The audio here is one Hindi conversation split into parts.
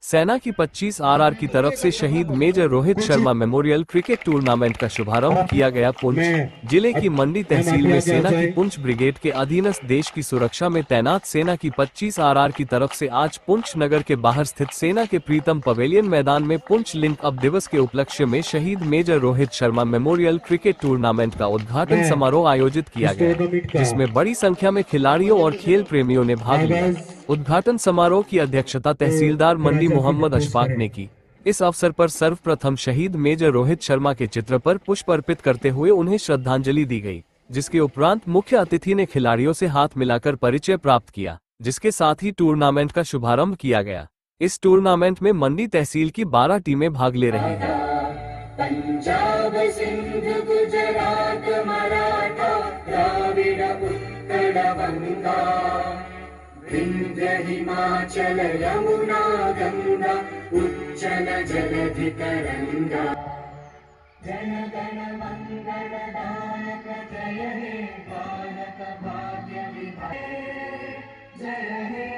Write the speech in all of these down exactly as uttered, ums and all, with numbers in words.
सेना की पच्चीस आरआर की तरफ से शहीद major Rohit Sharma memorial cricket tournament का शुभारंभ किया गया। पुंछ जिले की मंडी तहसील में सेना की पुंछ ब्रिगेड के अधीनस्थ देश की सुरक्षा में तैनात सेना की पच्चीस आरआर की तरफ से आज पुंछ नगर के बाहर स्थित सेना के प्रीतम पवेलियन मैदान में पुंछ लिंक अप दिवस के उपलक्ष्य में शहीद major Rohit Sharma memorial cricket tournament का उद्घाटन समारोह आयोजित किया गया, जिसमें बड़ी संख्या में खिलाड़ियों और खेल प्रेमियों ने भाग लिया। उद्घाटन समारोह की अध्यक्षता तहसीलदार मंडी मोहम्मद अशफाक ने की। इस अवसर पर सर्वप्रथम शहीद मेजर रोहित शर्मा के चित्र पर पुष्प अर्पित करते हुए उन्हें श्रद्धांजलि दी गई, जिसके उपरांत मुख्य अतिथि ने खिलाड़ियों से हाथ मिलाकर परिचय प्राप्त किया, जिसके साथ ही टूर्नामेंट का शुभारंभ किया गया। इस टूर्नामेंट में मंडी तहसील की बारह टीमें भाग ले रही हैं। पंजाब सिंध गुजरात मराठा द्राविड़ उत्कल बंगा विंध्य हिमाचल यमुना गंगा उच्चल जलधि तरंगा जन गण मंगल दायक जय हे भारत भाग्य विधायक जय हे।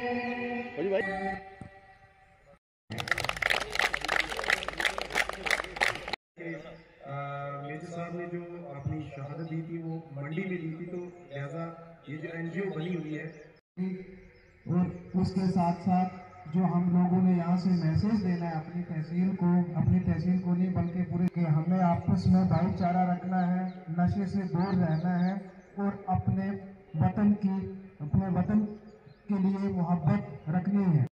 मेजर साहब ने जो अपनी शहादत दी थी वो मंडी में दी थी, तो लिहाजा ये जो एनजीओ बनी हुई है और उसके साथ साथ जो हम लोगों ने यहाँ से मैसेज देना है अपनी तहसील को, अपनी तहसील को नहीं बल्कि पूरे कि हमें आपस में भाईचारा रखना है, नशे से दूर रहना है और अपने वतन की अपने वतन के लिए मोहब्बत रखनी है।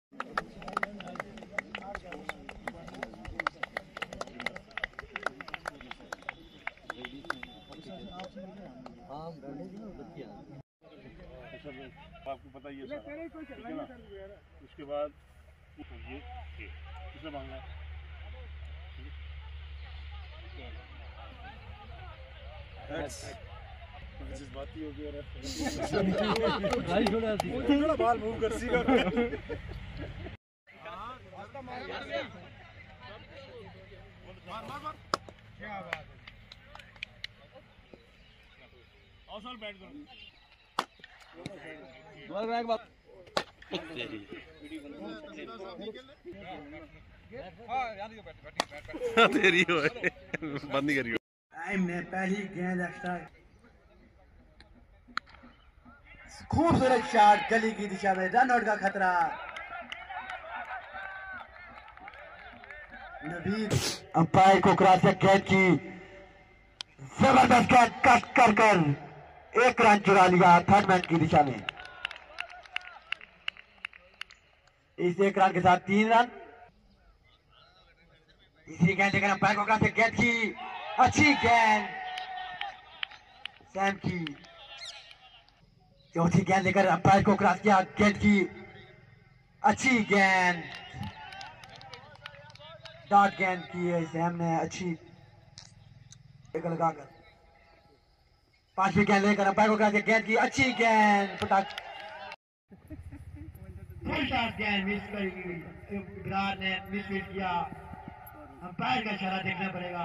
आपको पता ही है सारा, ठीक है ना। उसके बाद ये किसने मांगना है, बात ही हो गया बाल मूव कर सीगा क्या बात है। और सर बैठ करो तेरी हो बंद नहीं करियो। टाइम ने पहली गेंद एक्स्ट्रा, खूबसूरत शॉट गली की दिशा में, रन आउट का खतरा। नवीद अंपायर को क्रॉस गेंद की जबरदस्त गेंद कट कर कर एक रन चुरा लिया थर्ड मैन की दिशा में। इस एक रन के साथ तीन रन। तीसरी गेंद लेकर अंपायर को क्रॉस गेंद की अच्छी गेंद सैम की। चौथी गेंद लेकर अंपायर को क्रॉस किया गेंद की अच्छी गेंद, डॉट गेंद की है सैम ने अच्छी लगाकर। पांचवी गेंद लेकर अंपायर को क्रॉस किया गेंद की अच्छी गेंद पटाख गेंद मिस करी, विराट ने मिस किया। अंपायर का इशारा देखना पड़ेगा।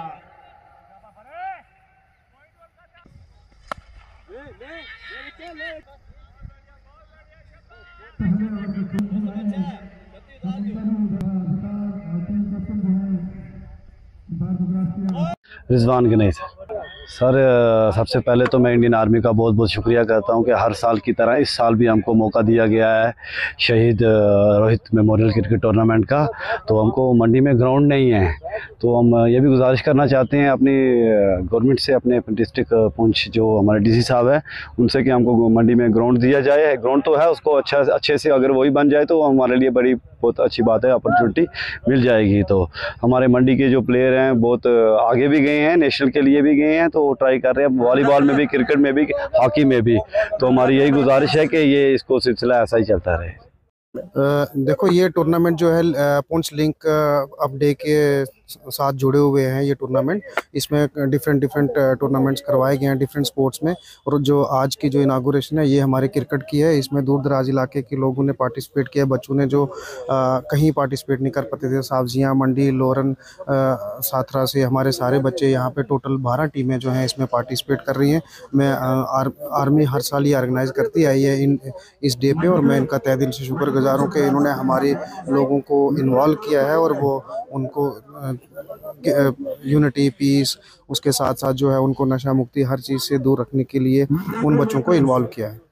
रिजवान गणेश सर, सबसे पहले तो मैं इंडियन आर्मी का बहुत बहुत शुक्रिया करता हूं कि हर साल की तरह इस साल भी हमको मौका दिया गया है शहीद रोहित मेमोरियल क्रिकेट टूर्नामेंट का। तो हमको मंडी में ग्राउंड नहीं है, तो हम ये भी गुजारिश करना चाहते हैं अपनी गवर्नमेंट से, अपने डिस्ट्रिक्ट पुंछ जो हमारे डीसी साहब है उनसे कि हमको मंडी में ग्राउंड दिया जाए। ग्राउंड तो है, उसको अच्छा अच्छे से अगर वही बन जाए तो हमारे लिए बड़ी बहुत अच्छी बात है, अपॉर्चुनिटी मिल जाएगी। तो हमारे मंडी के जो प्लेयर हैं बहुत आगे भी गए हैं, नेशनल के लिए भी गए हैं, तो ट्राई कर रहे हैं वॉलीबॉल में भी, क्रिकेट में भी, हॉकी में भी। तो हमारी यही गुजारिश है कि ये इसको सिलसिला ऐसा ही चलता रहे। देखो ये टूर्नामेंट जो है पुंछ लिंक अप डे के साथ जुड़े हुए हैं ये टूर्नामेंट। इसमें डिफरेंट डिफरेंट टूर्नामेंट्स करवाए गए हैं डिफरेंट स्पोर्ट्स में। और जो आज की जो इनागुरेशन है ये हमारे क्रिकेट की है। इसमें दूर दराज इलाके के लोगों ने पार्टिसिपेट किया, बच्चों ने जो आ, कहीं पार्टिसिपेट नहीं कर पाते थे, सावजियाँ, मंडी, लोरन, साथरा से हमारे सारे बच्चे यहाँ पे टोटल बारह टीमें जो हैं इसमें पार्टिसिपेट कर रही हैं। मैं आर, आर्मी हर साल ये ऑर्गेनाइज करती आई है इन इस डे पे, और मैं इनका तहे दिल से शुक्रगुजार हूँ कि इन्होंने हमारे लोगों को इन्वॉल्व किया है और वो उनको यूनिटी, पीस, उसके साथ साथ जो है उनको नशा मुक्ति हर चीज़ से दूर रखने के लिए उन बच्चों को इन्वॉल्व किया है।